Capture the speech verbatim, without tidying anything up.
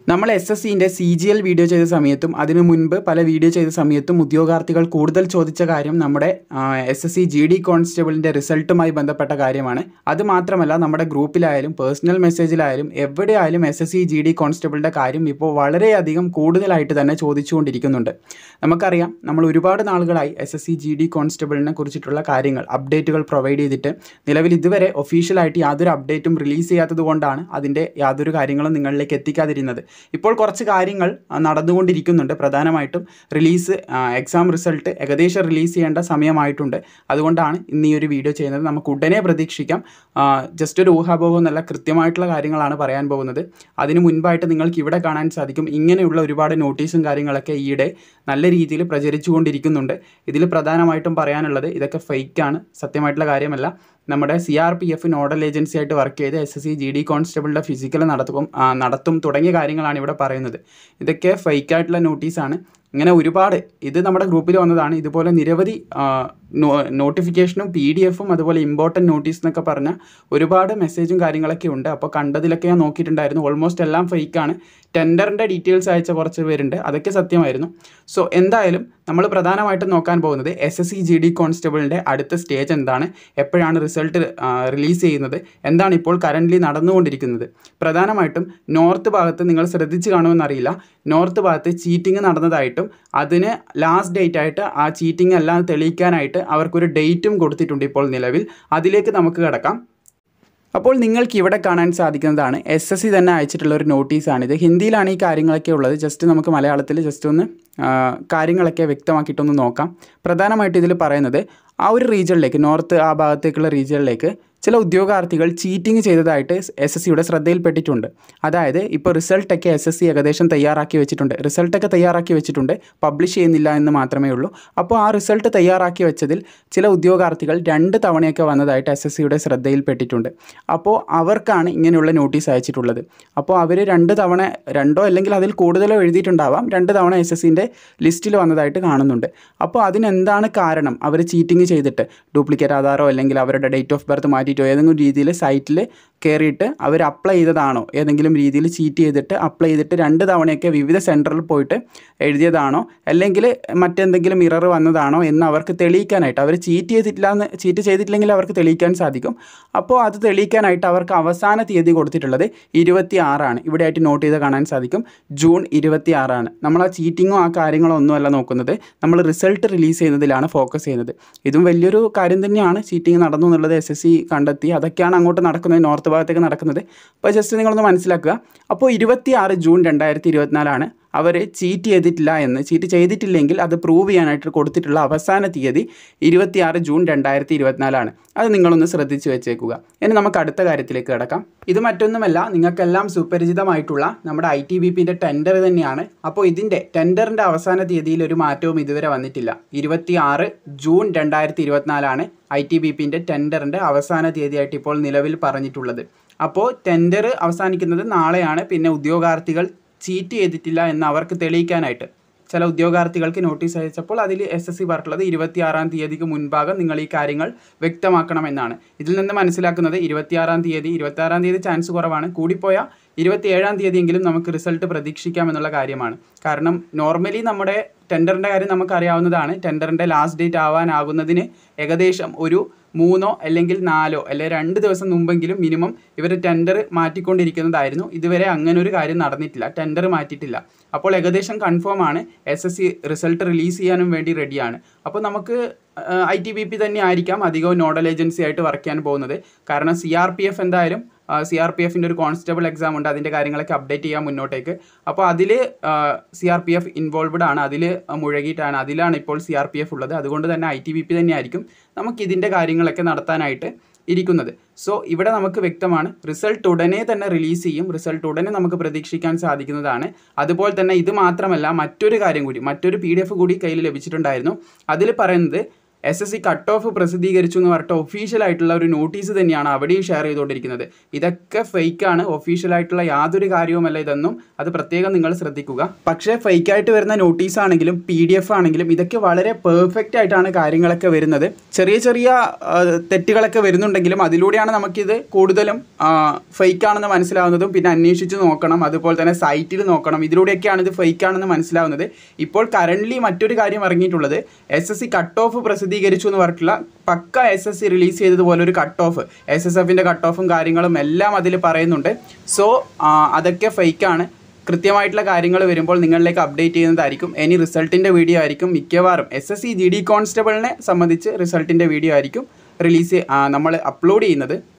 നമ്മൾ S S സിൻ്റെ C G L video ചെയ്ത സമയത്തും അതിനു മുൻപ് പല വീഡിയോ ചെയ്ത സമയത്തും ഉദ്യോഗാർത്ഥികൾ കൂടുതൽ ചോദിച്ച കാര്യം നമ്മുടെ S S C G D കോൺസ്റ്റബിളിൻ്റെ റിസൾട്ടുമായി ബന്ധപ്പെട്ട കാര്യമാണ്. അതുമാത്രമല്ല നമ്മുടെ ഗ്രൂപ്പിലായാലും പേഴ്സണൽ മെസ്സേജിലായാലും എവിടെയായാലും S S C G D കോൺസ്റ്റബിളിൻ്റെ കാര്യം ഇപ്പോൾ വളരെയധികം കൂടുതലായിട്ട് തന്നെ ചോദിച്ചുകൊണ്ടിരിക്കുന്നുണ്ട്. നമുക്കറിയാം, നമ്മൾ ഒരുപാട് നാളുകളായി S S C G D കോൺസ്റ്റബിളിനെ കുറിച്ചിട്ടുള്ള കാര്യങ്ങൾ അപ്ഡേറ്റുകൾ പ്രൊവൈഡ് ചെയ്തിട്ട് നിലവിൽ ഇതുവരെ ഒഫീഷ്യലായിട്ട് യാതൊരു അപ്ഡേറ്റും റിലീസ് ചെയ്യാത്തത് കൊണ്ടാണ് അതിൻ്റെ യാതൊരു കാര്യങ്ങളും നിങ്ങളിലേക്ക് എത്തിക്കാതിരുന്നത്. ഇപ്പോൾ കുറച്ച് കാര്യങ്ങൾ നടന്നുകൊണ്ടിരിക്കുന്നുണ്ട്. പ്രധാനമായിട്ടും റിലീസ് എക്സാം റിസൾട്ട് ഏകദേശം റിലീസ് ചെയ്യേണ്ട സമയമായിട്ടുണ്ട്. അതുകൊണ്ടാണ് ഇന്ന് ഈ ഒരു വീഡിയോ ചെയ്യുന്നത്. നമുക്ക് ഉടനെ പ്രതീക്ഷിക്കാം. ജസ്റ്റ് ഒരു ഊഹാപോഹം എന്നല്ല, കൃത്യമായിട്ടുള്ള കാര്യങ്ങളാണ് പറയാൻ പോകുന്നത്. അതിന് മുൻപായിട്ട് നിങ്ങൾക്ക് ഇവിടെ കാണാൻ സാധിക്കും, ഇങ്ങനെയുള്ള ഒരുപാട് നോട്ടീസും കാര്യങ്ങളൊക്കെ ഈയിടെ നല്ല രീതിയിൽ പ്രചരിച്ചു കൊണ്ടിരിക്കുന്നുണ്ട്. ഇതിൽ പ്രധാനമായിട്ടും പറയാനുള്ളത് ഇതൊക്കെ ഫേക്കാണ്, സത്യമായിട്ടുള്ള കാര്യമല്ല. നമ്മുടെ C R P F nodal agency ആയിട്ട് വർക്ക് ചെയ്ത് S S C G D കോൺസ്റ്റബിളിൻ്റെ ഫിസിക്കൽ നടത്തും നടത്തും തുടങ്ങിയ കാര്യങ്ങളാണ് ഇവിടെ പറയുന്നത്. ഇതൊക്കെ ഫേക്കായിട്ടുള്ള നോട്ടീസാണ്. ഇങ്ങനെ ഒരുപാട്, ഇത് നമ്മുടെ ഗ്രൂപ്പിൽ വന്നതാണ്. ഇതുപോലെ നിരവധി നോട്ടിഫിക്കേഷനും പി ഡി എഫും അതുപോലെ ഇമ്പോർട്ടൻറ്റ് നോട്ടീസ് എന്നൊക്കെ പറഞ്ഞ ഒരുപാട് മെസ്സേജും കാര്യങ്ങളൊക്കെ ഉണ്ട്. അപ്പോൾ കണ്ടതിലൊക്കെ ഞാൻ നോക്കിയിട്ടുണ്ടായിരുന്നു. ഓൾമോസ്റ്റ് എല്ലാം ഫേക്കാണ്. ടെൻഡറിൻ്റെ ഡീറ്റെയിൽസ് അയച്ച കുറച്ച് പേരുണ്ട്, അതൊക്കെ സത്യമായിരുന്നു. സോ എന്തായാലും നമ്മൾ പ്രധാനമായിട്ടും നോക്കാൻ പോകുന്നത് S S C G D കോൺസ്റ്റബിളിൻ്റെ അടുത്ത സ്റ്റേജ് എന്താണ്, എപ്പോഴാണ് റിസൾട്ട് റിലീസ് ചെയ്യുന്നത്, എന്താണ് ഇപ്പോൾ കറൻ്റ്ലി നടന്നുകൊണ്ടിരിക്കുന്നത്. പ്രധാനമായിട്ടും നോർത്ത് ഭാഗത്ത് നിങ്ങൾ ശ്രദ്ധിച്ച് കാണുമെന്നറിയില്ല, നോർത്ത് ഭാഗത്ത് ചീറ്റിംഗ് നടന്നതായിട്ടും അതിന് ലാസ്റ്റ് ഡേറ്റ് ആയിട്ട് ആ ചീറ്റിംഗ് എല്ലാം തെളിയിക്കാനായിട്ട് അവർക്കൊരു ഡേറ്റും കൊടുത്തിട്ടുണ്ട് ഇപ്പോൾ നിലവിൽ. അതിലേക്ക് നമുക്ക് കിടക്കാം. അപ്പോൾ നിങ്ങൾക്ക് ഇവിടെ കാണാൻ സാധിക്കുന്നതാണ് എസ് എസ് സി തന്നെ അയച്ചിട്ടുള്ള ഒരു നോട്ടീസാണിത്. ഹിന്ദിയിലാണ് ഈ കാര്യങ്ങളൊക്കെ ഉള്ളത്. ജസ്റ്റ് നമുക്ക് മലയാളത്തിൽ ജസ്റ്റ് ഒന്ന് കാര്യങ്ങളൊക്കെ വ്യക്തമാക്കിയിട്ടൊന്ന് നോക്കാം. പ്രധാനമായിട്ട് ഇതിൽ പറയുന്നത് ആ ഒരു റീജിയണിലേക്ക്, നോർത്ത് ആ ഭാഗത്തേക്കുള്ള റീജിയണിലേക്ക് ചില ഉദ്യോഗാർത്ഥികൾ ചീറ്റിംഗ് ചെയ്തതായിട്ട് എസ് എസ് സിയുടെ ശ്രദ്ധയിൽപ്പെട്ടിട്ടുണ്ട്. അതായത് ഇപ്പോൾ റിസൾട്ടൊക്കെ എസ് എസ് സി ഏകദേശം തയ്യാറാക്കി വെച്ചിട്ടുണ്ട്. റിസൾട്ടൊക്കെ തയ്യാറാക്കി വെച്ചിട്ടുണ്ട്, പബ്ലിഷ് ചെയ്യുന്നില്ല എന്ന് മാത്രമേ ഉള്ളൂ. അപ്പോൾ ആ റിസൾട്ട് തയ്യാറാക്കി വെച്ചതിൽ ചില ഉദ്യോഗാർത്ഥികൾ രണ്ട് തവണയൊക്കെ വന്നതായിട്ട് എസ് എസ് സിയുടെ ശ്രദ്ധയിൽപ്പെട്ടിട്ടുണ്ട്. അപ്പോൾ അവർക്കാണ് ഇങ്ങനെയുള്ള നോട്ടീസ് അയച്ചിട്ടുള്ളത്. അപ്പോൾ അവർ രണ്ട് തവണ, രണ്ടോ അല്ലെങ്കിൽ അതിൽ കൂടുതലോ എഴുതിയിട്ടുണ്ടാവാം, രണ്ട് തവണ എസ് എസ് സിൻ്റെ ലിസ്റ്റിൽ വന്നതായിട്ട് കാണുന്നുണ്ട്. അപ്പോൾ അതിനെന്താണ് കാരണം? അവർ ചീറ്റിംഗ് ചെയ്തിട്ട് ഡ്യൂപ്ലിക്കേറ്റ് ആധാറോ അല്ലെങ്കിൽ അവരുടെ ഡേറ്റ് ഓഫ് ബർത്ത് മാറ്റിയിട്ടോ ഏതെങ്കിലും രീതിയിൽ സൈറ്റിൽ കയറിയിട്ട് അവർ അപ്ലൈ ചെയ്തതാണോ, ഏതെങ്കിലും രീതിയിൽ ചീറ്റ് ചെയ്തിട്ട് അപ്ലൈ ചെയ്തിട്ട് രണ്ട് തവണയൊക്കെ വിവിധ സെൻറ്ററിൽ പോയിട്ട് എഴുതിയതാണോ, അല്ലെങ്കിൽ മറ്റെന്തെങ്കിലും ഇറർ വന്നതാണോ എന്ന് അവർക്ക് തെളിയിക്കാനായിട്ട്, അവർ ചീറ്റ് ചെയ്തിട്ടില്ല എന്ന് ചീറ്റ് ചെയ്തിട്ടില്ലെങ്കിൽ അവർക്ക് തെളിയിക്കാൻ സാധിക്കും. അപ്പോൾ അത് തെളിയിക്കാനായിട്ട് അവർക്ക് അവസാന തീയതി കൊടുത്തിട്ടുള്ളത് ഇരുപത്തി ആറാണ്. ഇവിടെയായിട്ട് നോട്ട് ചെയ്ത് കാണാൻ സാധിക്കും, ജൂൺ ഇരുപത്തി ആറാണ്. നമ്മൾ ആ ചീറ്റിങ്ങോ ആ കാര്യങ്ങളോ ഒന്നുമല്ല നോക്കുന്നത്, നമ്മൾ റിസൾട്ട് റിലീസ് ചെയ്യുന്നതിലാണ് ഫോക്കസ് ചെയ്യുന്നത്. ഇതും വലിയൊരു കാര്യം തന്നെയാണ്. ചീറ്റിംഗ് നടന്നു എന്നുള്ളത് എസ് എസ് സി കണ്ടെത്തി, അതൊക്കെയാണ് അങ്ങോട്ട് നടക്കുന്നത്, നോർത്ത് ഭാഗത്തേക്ക് നടക്കുന്നത്. അപ്പോൾ ജസ്റ്റ് നിങ്ങളൊന്ന് മനസ്സിലാക്കുക. അപ്പോൾ ഇരുപത്തി ആറ് ജൂൺ രണ്ടായിരത്തി ഇരുപത്തിനാലാണ് അവർ ചീറ്റ് ചെയ്തിട്ടില്ല എന്ന്, ചീറ്റ് ചെയ്തിട്ടില്ലെങ്കിൽ അത് പ്രൂവ് ചെയ്യാനായിട്ട് കൊടുത്തിട്ടുള്ള അവസാന തീയതി ഇരുപത്തിയാറ് ജൂൺ രണ്ടായിരത്തി ഇരുപത്തിനാലാണ്. അത് നിങ്ങളൊന്ന് ശ്രദ്ധിച്ച് വെച്ചേക്കുക. ഇനി നമുക്ക് അടുത്ത കാര്യത്തിലേക്ക് കിടക്കാം. ഇത് മറ്റൊന്നുമല്ല, നിങ്ങൾക്കെല്ലാം സുപരിചിതമായിട്ടുള്ള നമ്മുടെ ഐ ടി ബി പിൻ്റെ ടെൻഡർ തന്നെയാണ്. അപ്പോൾ ഇതിൻ്റെ ടെൻഡറിൻ്റെ അവസാന തീയതിയിൽ ഒരു മാറ്റവും ഇതുവരെ വന്നിട്ടില്ല. ഇരുപത്തി ആറ് ജൂൺ രണ്ടായിരത്തി ഇരുപത്തിനാലാണ് ഐ ടി ബി പിൻ്റെ ടെൻഡറിൻ്റെ അവസാന തീയതിയായിട്ട് ഇപ്പോൾ നിലവിൽ പറഞ്ഞിട്ടുള്ളത്. അപ്പോൾ ടെൻഡർ അവസാനിക്കുന്നത് നാളെയാണ്. പിന്നെ ഉദ്യോഗാർത്ഥികൾ ചീറ്റ് ചെയ്തിട്ടില്ല എന്ന് അവർക്ക് തെളിയിക്കാനായിട്ട് ചില ഉദ്യോഗാർത്ഥികൾക്ക് നോട്ടീസ് അയച്ചപ്പോൾ അതിൽ എസ് എസ് സി പറഞ്ഞിട്ടുള്ളത് ഇരുപത്തിയാറാം തീയതിക്ക് മുൻപാകം നിങ്ങൾ ഈ കാര്യങ്ങൾ വ്യക്തമാക്കണമെന്നാണ്. ഇതിൽ നിന്ന് മനസ്സിലാക്കുന്നത് ഇരുപത്തിയാറാം തീയതി ഇരുപത്തിയാറാം തീയതി ചാൻസ് കുറവാണ്, കൂടിപ്പോയാൽ ഇരുപത്തിയേഴാം തീയതിയെങ്കിലും നമുക്ക് റിസൾട്ട് പ്രതീക്ഷിക്കാമെന്നുള്ള കാര്യമാണ്. കാരണം നോർമലി നമ്മുടെ ടെൻഡറിൻ്റെ കാര്യം നമുക്കറിയാവുന്നതാണ്. ടെൻഡറിൻ്റെ ലാസ്റ്റ് ഡേറ്റ് ആവാനാകുന്നതിന് ഏകദേശം ഒരു മൂന്നോ അല്ലെങ്കിൽ നാലോ അല്ലെങ്കിൽ രണ്ട് ദിവസം മുമ്പെങ്കിലും മിനിമം ഇവർ ടെൻഡർ മാറ്റിക്കൊണ്ടിരിക്കുന്നതായിരുന്നു. ഇതുവരെ അങ്ങനെ ഒരു കാര്യം നടന്നിട്ടില്ല, ടെൻഡർ മാറ്റിയിട്ടില്ല. അപ്പോൾ ഏകദേശം കൺഫേം ആണ്, S S C result release ചെയ്യാനും വേണ്ടി റെഡിയാണ്. അപ്പോൾ നമുക്ക് ഐ ടി ബി പി തന്നെ ആയിരിക്കാം അധികവും നോഡൽ ഏജൻസി ആയിട്ട് വർക്ക് ചെയ്യാൻ പോകുന്നത്. കാരണം സി ആർ പി എഫ് എന്തായാലും സി ആർ പി എഫിൻ്റെ ഒരു കോൺസ്റ്റബിൾ എക്സാം ഉണ്ട്, അതിൻ്റെ കാര്യങ്ങളൊക്കെ അപ്ഡേറ്റ് ചെയ്യാൻ മുന്നോട്ടേക്ക്. അപ്പോൾ അതിൽ C R P F involved ആണ്, അതിൽ മുഴുകിയിട്ടാണ്, അതിലാണ് ഇപ്പോൾ സി ആർ പി എഫ് ഉള്ളത്. അതുകൊണ്ട് തന്നെ ഐ ടി ബി പി തന്നെയായിരിക്കും നമുക്കിതിൻ്റെ കാര്യങ്ങളൊക്കെ നടത്താനായിട്ട് ഇരിക്കുന്നത്. സോ ഇവിടെ നമുക്ക് വ്യക്തമാണ്, റിസൾട്ട് ഉടനെ തന്നെ റിലീസ് ചെയ്യും, റിസൾട്ട് ഉടനെ നമുക്ക് പ്രതീക്ഷിക്കാൻ സാധിക്കുന്നതാണ്. അതുപോലെ തന്നെ ഇത് മാത്രമല്ല, മറ്റൊരു കാര്യം കൂടി, മറ്റൊരു പി ഡി എഫ് കൂടി കയ്യിൽ ലഭിച്ചിട്ടുണ്ടായിരുന്നു. അതിൽ പറയുന്നത് S S C cut off പ്രസിദ്ധീകരിച്ചു എന്ന് പറഞ്ഞിട്ട് ഒഫീഷ്യലായിട്ടുള്ള ഒരു നോട്ടീസ് തന്നെയാണ് അവിടെയും ഷെയർ ചെയ്തുകൊണ്ടിരിക്കുന്നത്. ഇതൊക്കെ ഫേക്കാണ്, ഒഫീഷ്യലായിട്ടുള്ള യാതൊരു കാര്യവുമല്ല ഇതൊന്നും, അത് പ്രത്യേകം നിങ്ങൾ ശ്രദ്ധിക്കുക. പക്ഷേ ഫേക്കായിട്ട് വരുന്ന നോട്ടീസ് ആണെങ്കിലും പി ഡി എഫ് ആണെങ്കിലും ഇതൊക്കെ വളരെ പെർഫെക്റ്റ് ആയിട്ടാണ് കാര്യങ്ങളൊക്കെ വരുന്നത്. ചെറിയ ചെറിയ തെറ്റുകളൊക്കെ വരുന്നുണ്ടെങ്കിലും അതിലൂടെയാണ് നമുക്കിത് കൂടുതലും ഫേക്കാണെന്ന് മനസ്സിലാവുന്നതും പിന്നെ അന്വേഷിച്ച് നോക്കണം, അതുപോലെ തന്നെ സൈറ്റിൽ നോക്കണം, ഇതിലൂടെയൊക്കെയാണ് ഇത് ഫേക്കാണെന്ന് മനസ്സിലാവുന്നത്. ഇപ്പോൾ കറൻ്റ്ലി മറ്റൊരു കാര്യം ഇറങ്ങിയിട്ടുള്ളത് S S C cut off പ്രസിദ്ധീകരിച്ചു എന്ന് പറഞ്ഞിട്ടുള്ള പക്ക എസ് എസ് സി റിലീസ് ചെയ്തതുപോലെ ഒരു കട്ട് ഓഫ്, എസ് എസ് എഫിൻ്റെ കട്ട് ഓഫും കാര്യങ്ങളും എല്ലാം അതിൽ പറയുന്നുണ്ട്. സോ അതൊക്കെ ഫേക്കാണ്. കൃത്യമായിട്ടുള്ള കാര്യങ്ങൾ വരുമ്പോൾ നിങ്ങളിലേക്ക് അപ്ഡേറ്റ് ചെയ്യുന്നതായിരിക്കും. ഇനി റിസൾട്ടിൻ്റെ വീഡിയോ ആയിരിക്കും മിക്കവാറും S S C G D കോൺസ്റ്റബിളിനെ സംബന്ധിച്ച് റിസൾട്ടിൻ്റെ വീഡിയോ ആയിരിക്കും റിലീസ് നമ്മൾ അപ്ലോഡ് ചെയ്യുന്നത്.